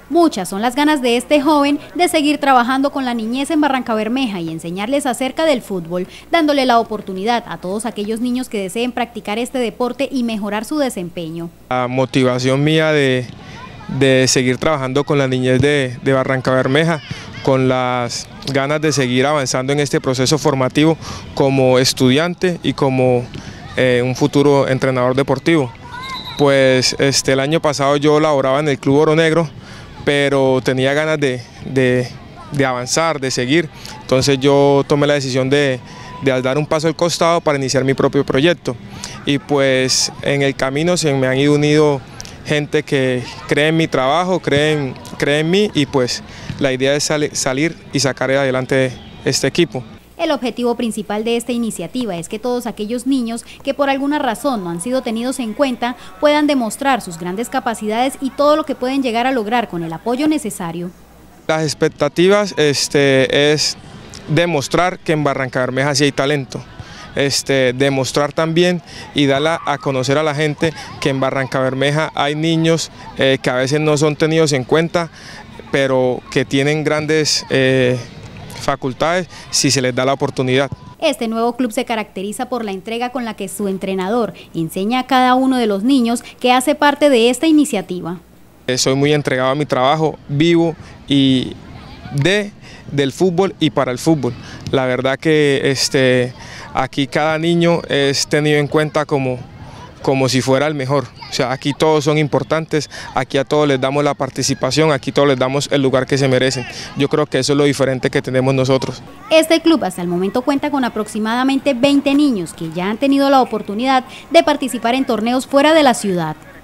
Muchas son las ganas de este joven de seguir trabajando con la niñez en Barrancabermeja y enseñarles acerca del fútbol, dándole la oportunidad a todos aquellos niños que deseen practicar este deporte y mejorar su desempeño. La motivación mía de seguir trabajando con la niñez de Barrancabermeja, con las ganas de seguir avanzando en este proceso formativo como estudiante y como un futuro entrenador deportivo. Pues el año pasado yo laboraba en el Club Oro Negro, pero tenía ganas de avanzar, de seguir. Entonces yo tomé la decisión de dar un paso al costado para iniciar mi propio proyecto. Y pues en el camino se me han ido unido gente que cree en mi trabajo, cree en mí, y pues la idea es salir y sacar adelante este equipo. El objetivo principal de esta iniciativa es que todos aquellos niños que por alguna razón no han sido tenidos en cuenta puedan demostrar sus grandes capacidades y todo lo que pueden llegar a lograr con el apoyo necesario. Las expectativas es demostrar que en Barrancabermeja sí hay talento. Demostrar también y darla a conocer a la gente que en Barrancabermeja hay niños que a veces no son tenidos en cuenta, pero que tienen grandes facultades si se les da la oportunidad. Este nuevo club se caracteriza por la entrega con la que su entrenador enseña a cada uno de los niños que hace parte de esta iniciativa. Soy muy entregado a mi trabajo, vivo y del fútbol y para el fútbol. La verdad que aquí cada niño es tenido en cuenta como si fuera el mejor. O sea, aquí todos son importantes, aquí a todos les damos la participación, aquí todos les damos el lugar que se merecen. Yo creo que eso es lo diferente que tenemos nosotros. Este club hasta el momento cuenta con aproximadamente 20 niños que ya han tenido la oportunidad de participar en torneos fuera de la ciudad.